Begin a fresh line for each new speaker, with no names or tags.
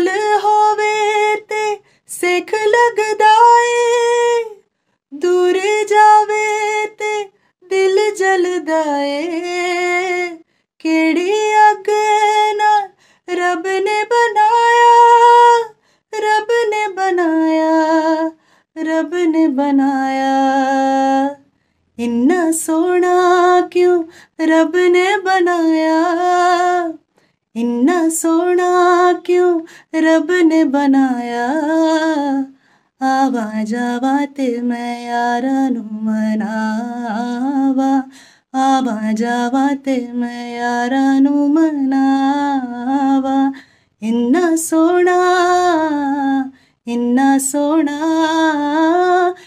कोल होवे ते सेक लगदा ए, दूर जावे ते दिल जलदा ए। केड़ी अग नाल रब ने बनाया, रब ने बनाया, रब ने बनाया। इन्ना सोहना क्यों रब ने बनाया, इन्ना सोहना क्यों रब ने बनाया। आवा जावा ते मैं यारां नू मनावा, आवा जावा ते मैं यारां नू मनावा। इन्ना सोहना, इन्ना सोहना,